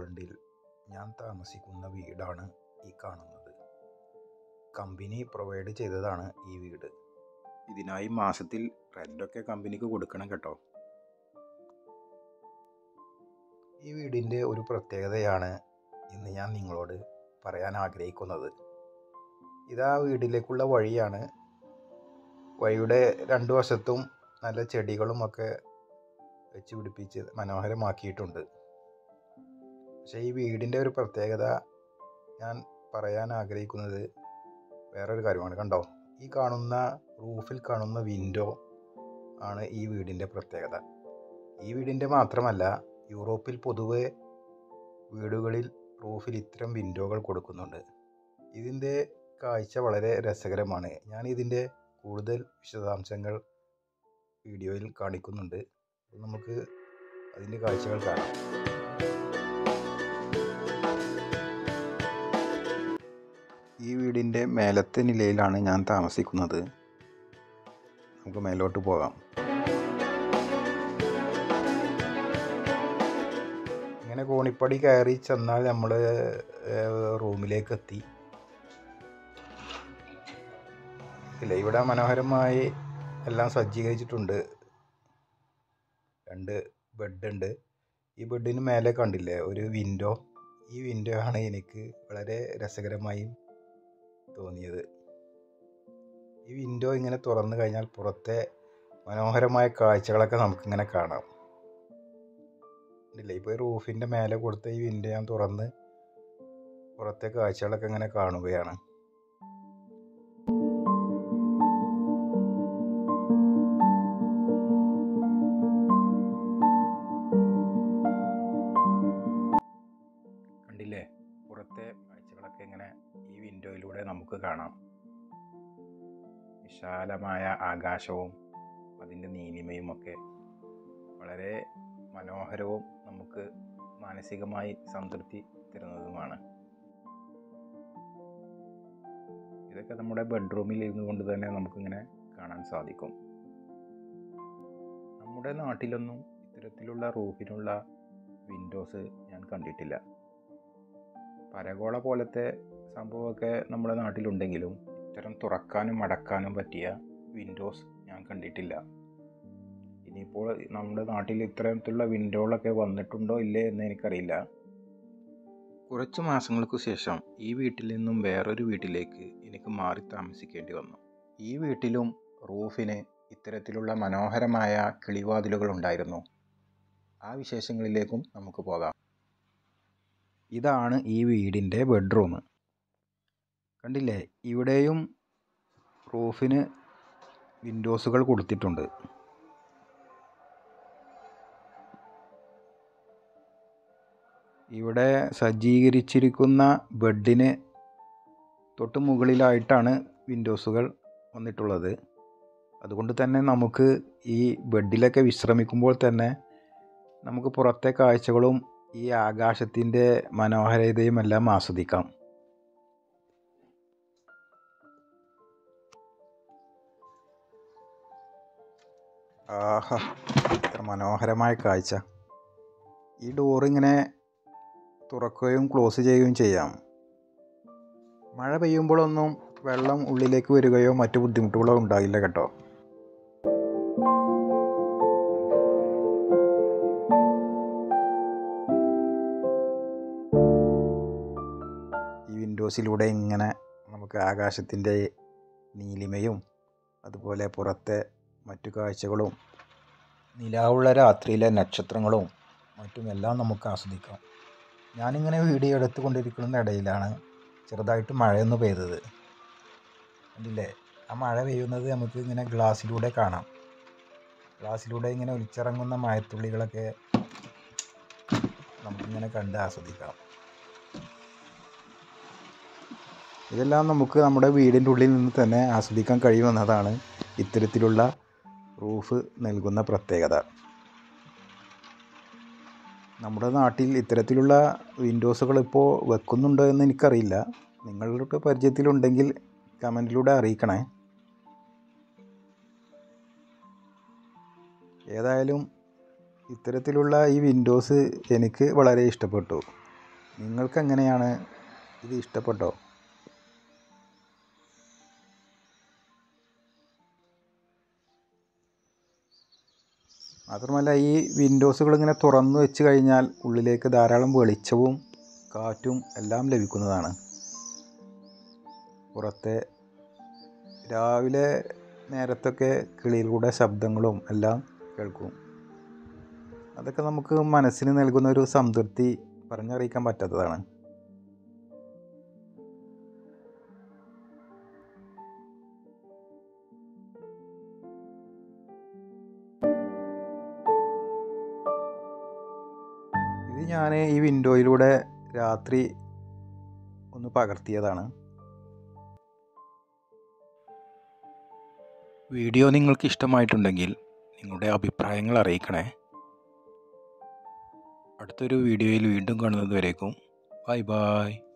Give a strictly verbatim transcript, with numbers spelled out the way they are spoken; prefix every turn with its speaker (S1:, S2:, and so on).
S1: പോളണ്ടിൽ ഞാൻ താമസിക്കുന്ന വീടാണ് ഈ കാണുന്നത്. കമ്പനി പ്രൊവൈഡ് ചെയ്തതാണ് ഈ വീട്. ഇതിനായി മാസത്തിൽ റെൻ്റൊക്കെ കമ്പനിക്ക് കൊടുക്കണം കേട്ടോ. ഈ വീടിൻ്റെ ഒരു പ്രത്യേകതയാണ് ഇന്ന് ഞാൻ നിങ്ങളോട് പറയാൻ ആഗ്രഹിക്കുന്നത്. ഇതാ വീട്ടിലേക്കുള്ള വഴിയാണ്. വഴിയുടെ രണ്ടു വശത്തും നല്ല ചെടികളുമൊക്കെ വെച്ച് പിടിപ്പിച്ച് മനോഹരമാക്കിയിട്ടുണ്ട്. പക്ഷേ ഈ വീടിൻ്റെ ഒരു പ്രത്യേകത ഞാൻ പറയാൻ ആഗ്രഹിക്കുന്നത് വേറൊരു കാര്യമാണ്. കണ്ടോ, ഈ കാണുന്ന റൂഫിൽ കാണുന്ന വിൻഡോ ആണ് ഈ വീടിൻ്റെ പ്രത്യേകത. ഈ വീടിൻ്റെ മാത്രമല്ല, യൂറോപ്പിൽ പൊതുവെ വീടുകളിൽ റൂഫിൽ ഇത്തരം വിൻഡോകൾ കൊടുക്കുന്നുണ്ട്. ഇതിൻ്റെ കാഴ്ച വളരെ രസകരമാണ്. ഞാൻ ഇതിൻ്റെ കൂടുതൽ വിശദാംശങ്ങൾ വീഡിയോയിൽ കാണിക്കുന്നുണ്ട്. നമുക്ക് അതിൻ്റെ കാഴ്ചകൾ കാണാം. ഈ വീടിൻ്റെ മേലത്തെ നിലയിലാണ് ഞാൻ താമസിക്കുന്നത്. നമുക്ക് മേലോട്ട് പോകാം. ഇങ്ങനെ കോണിപ്പടി കയറി ചെന്നാൽ നമ്മൾ റൂമിലേക്ക് എത്തി. ഇല്ല, ഇവിടെ മനോഹരമായി എല്ലാം സജ്ജീകരിച്ചിട്ടുണ്ട്. രണ്ട് ബെഡുണ്ട്. ഈ ബെഡിന് മേലെ കണ്ടില്ലേ ഒരു വിൻഡോ. ഈ വിൻഡോ ആണ് എനിക്ക് വളരെ രസകരമായി തോന്നിയത്. ഈ വിൻഡോ ഇങ്ങനെ തുറന്നു കഴിഞ്ഞാൽ പുറത്തെ മനോഹരമായ കാഴ്ചകളൊക്കെ നമുക്കിങ്ങനെ കാണാം. ഇല്ല, ഇപ്പോൾ റൂഫിൻ്റെ മേലെ കൊടുത്ത ഈ വിൻഡോ ഞാൻ തുറന്ന് പുറത്തെ കാഴ്ചകളൊക്കെ ഇങ്ങനെ കാണുകയാണ്. കണ്ടില്ലേ, പുറത്തെ കാഴ്ചകളൊക്കെ ഇങ്ങനെ ഈ വിൻഡോയിലൂടെ നമുക്ക് കാണാം. വിശാലമായ ആകാശവും അതിൻ്റെ നീലിമയും ഒക്കെ വളരെ മനോഹരവും നമുക്ക് മാനസികമായി സംതൃപ്തി തരുന്നതുമാണ്. ഇതൊക്കെ നമ്മുടെ ബെഡ്റൂമിൽ ഇരുന്നു കൊണ്ട് തന്നെ നമുക്കിങ്ങനെ കാണാൻ സാധിക്കും. നമ്മുടെ നാട്ടിലൊന്നും ഇത്തരത്തിലുള്ള റൂഫിനുള്ള വിൻഡോസ് ഞാൻ കണ്ടിട്ടില്ല. പരകോള പോലത്തെ സംഭവമൊക്കെ നമ്മുടെ നാട്ടിലുണ്ടെങ്കിലും ഇത്തരം തുറക്കാനും അടക്കാനും പറ്റിയ വിൻഡോസ് ഞാൻ കണ്ടിട്ടില്ല. ഇനിയിപ്പോൾ നമ്മുടെ നാട്ടിൽ ഇത്തരത്തിലുള്ള വിൻഡോകളൊക്കെ വന്നിട്ടുണ്ടോ ഇല്ലേ എന്ന് എനിക്കറിയില്ല. കുറച്ച് മാസങ്ങൾക്ക് ശേഷം ഈ വീട്ടിൽ നിന്നും വേറൊരു വീട്ടിലേക്ക് എനിക്ക് മാറി താമസിക്കേണ്ടി വന്നു. ഈ വീട്ടിലും റൂഫിന് ഇത്തരത്തിലുള്ള മനോഹരമായ കിളിവാതിലുകൾ ഉണ്ടായിരുന്നു. ആ വിശേഷങ്ങളിലേക്കും നമുക്ക് പോകാം. ഇതാണ് ഈ വീടിൻ്റെ ബെഡ്റൂം. കണ്ടില്ലേ, ഇവിടെയും റൂഫിന് വിൻഡോസുകൾ കൊടുത്തിട്ടുണ്ട്. ഇവിടെ സജ്ജീകരിച്ചിരിക്കുന്ന ബെഡിന് തൊട്ട് മുകളിലായിട്ടാണ് വിൻഡോസുകൾ വന്നിട്ടുള്ളത്. അതുകൊണ്ട് തന്നെ നമുക്ക് ഈ ബെഡിലൊക്കെ വിശ്രമിക്കുമ്പോൾ തന്നെ നമുക്ക് പുറത്തെ കാഴ്ചകളും ഈ ആകാശത്തിൻ്റെ മനോഹാരിതയും എല്ലാം ആസ്വദിക്കാം. ആഹാ, എത്ര മനോഹരമായ കാഴ്ച! ഈ ഡോറിങ്ങനെ തുറക്കുകയും ക്ലോസ് ചെയ്യുകയും ചെയ്യാം. മഴ പെയ്യുമ്പോഴൊന്നും വെള്ളം ഉള്ളിലേക്ക് വരികയോ മറ്റു ബുദ്ധിമുട്ടുകളോ ഉണ്ടാകില്ല കേട്ടോ. ഈ വിൻഡോസിലൂടെ ഇങ്ങനെ നമുക്ക് ആകാശത്തിൻ്റെ നീലിമയും അതുപോലെ പുറത്തെ മറ്റു കാഴ്ചകളും നിലാവുള്ള രാത്രിയിലെ നക്ഷത്രങ്ങളും മറ്റുമെല്ലാം നമുക്ക് ആസ്വദിക്കാം. ഞാനിങ്ങനെ വീഡിയോ എടുത്തുകൊണ്ടിരിക്കുന്ന ഇടയിലാണ് ചെറുതായിട്ട് മഴയൊന്ന് പെയ്തത്. കണ്ടില്ലേ, ആ മഴ പെയ്യുന്നത് നമുക്ക് ഇങ്ങനെ ഗ്ലാസ്സിലൂടെ കാണാം. ഗ്ലാസ്സിലൂടെ ഇങ്ങനെ ഒലിച്ചിറങ്ങുന്ന മഴത്തുള്ളികളൊക്കെ നമുക്കിങ്ങനെ കണ്ട് ആസ്വദിക്കാം. ഇതെല്ലാം നമുക്ക് നമ്മുടെ വീടിൻ്റെ ഉള്ളിൽ നിന്ന് തന്നെ ആസ്വദിക്കാൻ കഴിയുമെന്നതാണ് ഇത്തരത്തിലുള്ള റൂഫ് നൽകുന്ന പ്രത്യേകത. നമ്മുടെ നാട്ടിൽ ഇത്തരത്തിലുള്ള വിൻഡോസുകൾ ഇപ്പോൾ വെക്കുന്നുണ്ടോ എന്ന് എനിക്കറിയില്ല. നിങ്ങളുടെ പരിചയത്തിലുണ്ടെങ്കിൽ കമൻറ്റിലൂടെ അറിയിക്കണേ. ഏതായാലും ഇത്തരത്തിലുള്ള ഈ വിൻഡോസ് എനിക്ക് വളരെ ഇഷ്ടപ്പെട്ടു. നിങ്ങൾക്ക് എങ്ങനെയാണ്? ഇത് ഇഷ്ടപ്പെട്ടോ? മാത്രമല്ല ഈ വിൻഡോസുകൾ ഇങ്ങനെ തുറന്നു വെച്ച് കഴിഞ്ഞാൽ ഉള്ളിലേക്ക് ധാരാളം വെളിച്ചവും കാറ്റും എല്ലാം ലഭിക്കുന്നതാണ്. പുറത്തെ രാവിലെ നേരത്തൊക്കെ കിളികളുടെ ശബ്ദങ്ങളും എല്ലാം കേൾക്കും. അതൊക്കെ നമുക്ക് മനസ്സിന് നൽകുന്ന ഒരു സംതൃപ്തി പറഞ്ഞറിയിക്കാൻ പറ്റാത്തതാണ്. ഇത് ഞാൻ ഈ വിൻഡോയിലൂടെ രാത്രി ഒന്ന് പകർത്തിയതാണ്. വീഡിയോ നിങ്ങൾക്ക് ഇഷ്ടമായിട്ടുണ്ടെങ്കിൽ നിങ്ങളുടെ അഭിപ്രായങ്ങൾ അറിയിക്കണേ. അടുത്തൊരു വീഡിയോയിൽ വീണ്ടും കാണുന്നത് വരേക്കും ബൈ ബൈ.